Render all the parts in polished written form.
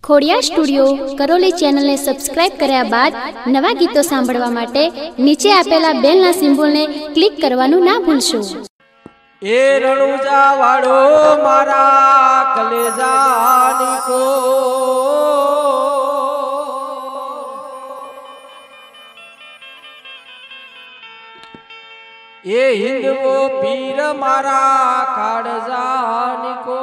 Khodiyar studio Karoli ચેનલને subscribe કર્યા બાદ નવા ગીતો સાંભળવા માટે નીચે આપેલા બેલના સિમ્બોલને ક્લિક કરવાનું ના ભૂલશો। એ રણુજા વાળો મારા કલેજાની કો એ હિંદવો પીર મારા કાળજાની કો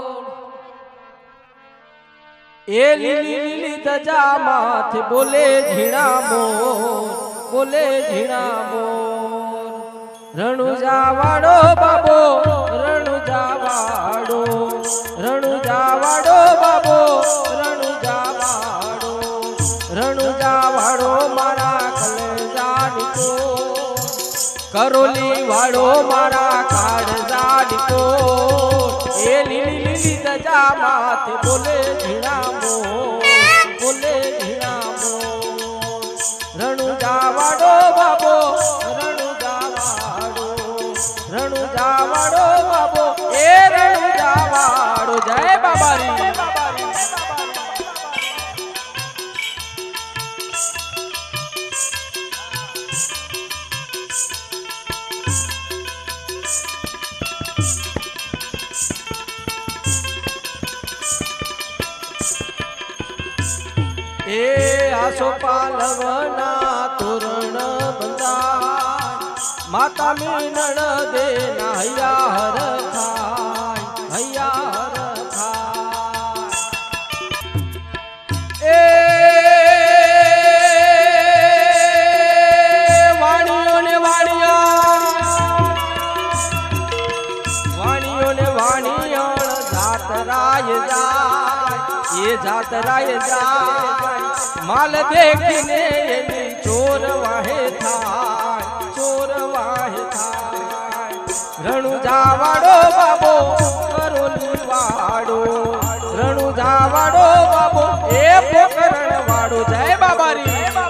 ए लीली लीली धजा माथे बोले झीणा मोर बोले झीणा मोर रणुजा वाड़ो बाबो रणुजा वाड़ो बाबो रणुजा वाड़ो मारा कलेजानी को करोली वाड़ो मारा काळजानी को ए लीली लीली धजा माथे बोले झीणा बोले झीणा मोर रणुजा वाड़ो बाबो रणुजा वाड़ो बाबो ए रणुजा वाड़ो जय बाबारी ए आसो पालवना तोरण बंदा माता मीनण दे हैया हर खाय ए वाणियों ने वाणिया जातराय जाय ये जातराय जाय माल देखने चोर वाहे थाय रणुजा वाड़ो बाबो करोली वाड़ो रणुजा वाड़ो बाबो ए पोखरण वाड़ो जय बाबारी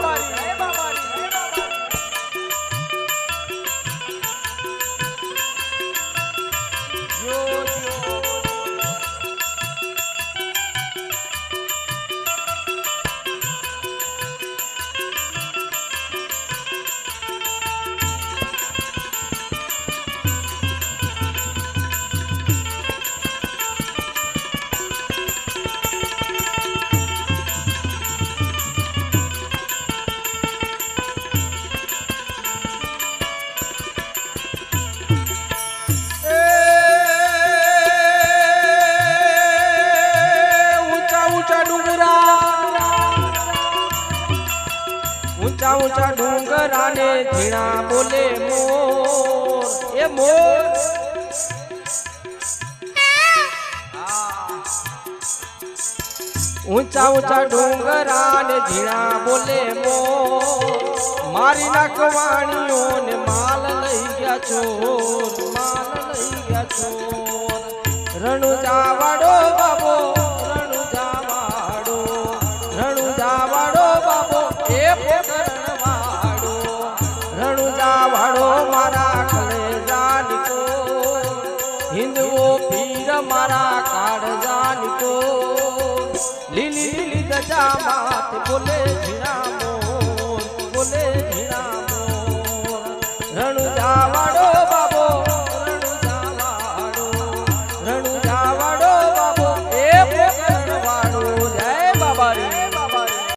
ऊंचा ऊंचा डूंगरा ने झीणा बोले मोर ए मोर ऊंचा ऊंचा डूंगरा ने झीणा बोले मोर मारी नाकवाणियों ने माल लई गया चोर रणुजा वाड़ो बाबो रणुजा वाड़ो बाबो ए पोखरण वाड़ो रणुजा वाड़ो मारा कलेजानी को हिंदवो पीर मारा काळजानी को लीली लीली धजा माथे बोले झीणा मोर रणुजा वाड़ो बाबो रणुजा वाड़ो बाबो ए पोखरण वाड़ो जय बाबारी।